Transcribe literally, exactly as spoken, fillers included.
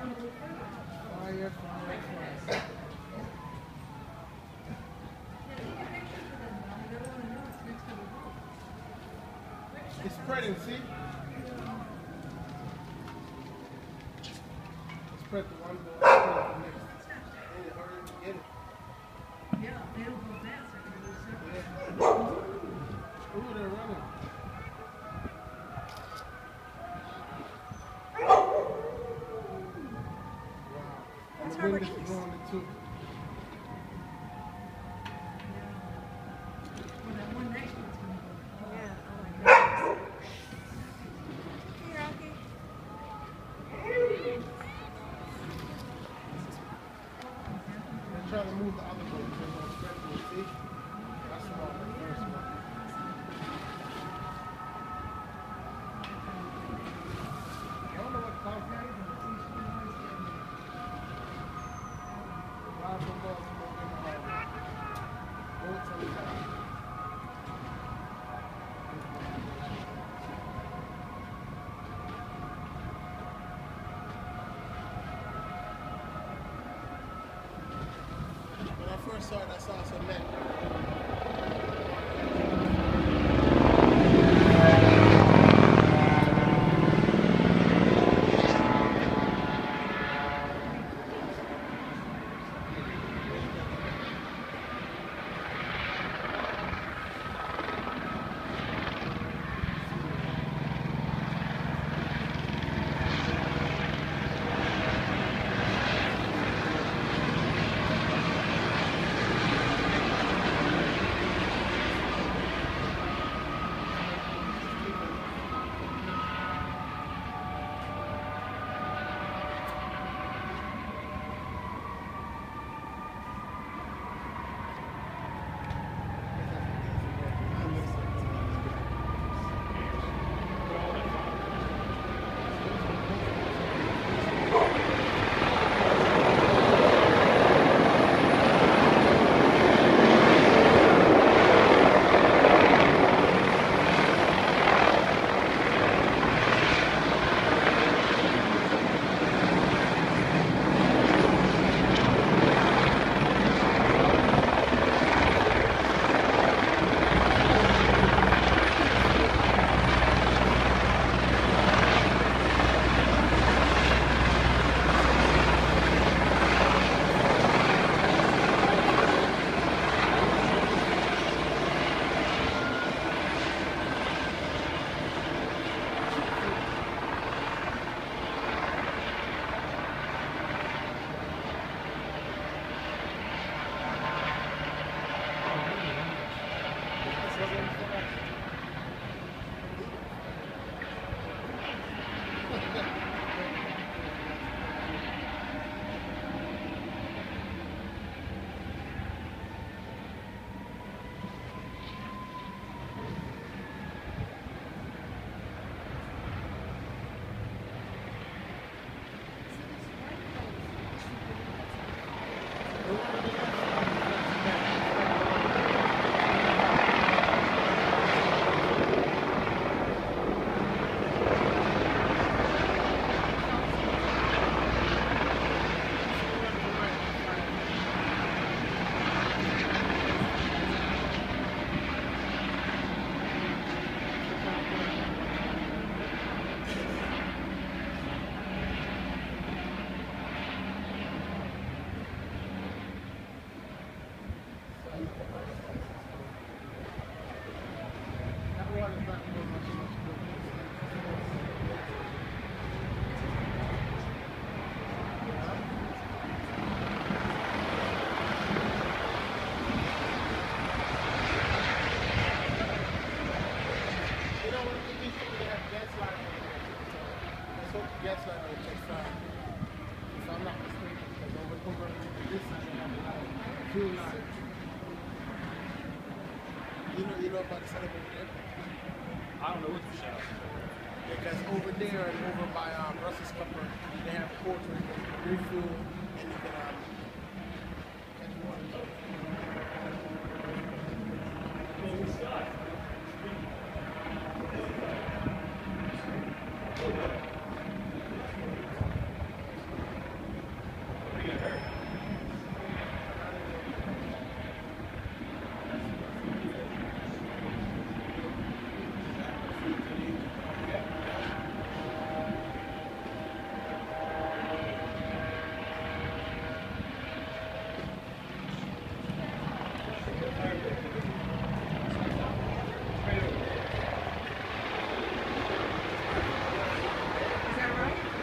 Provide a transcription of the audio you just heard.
Fire, fire, fire. It's spreading, see? It's spread the one ball, spread the next. Hey, hurry up and get it. Yeah, they don't go fast. I can do separate. Yeah. Ooh, they're running. Wow. And the wind is blowing it too. Well, that one next one's gonna go. Yeah, oh my goodness. Hey, Rocky. They're trying to move the other boat so it's more spread, see? That's small, the first one. I don't know what coffee is. Five footballs smoking the hall. Boats on the top. When I first saw it, I saw some men. You know, you know about the setup over there? I don't know what the shut up. Because over there and over by um, Russell's Cupper, they have ports where you can refuel and you can um, catch water. Thank you.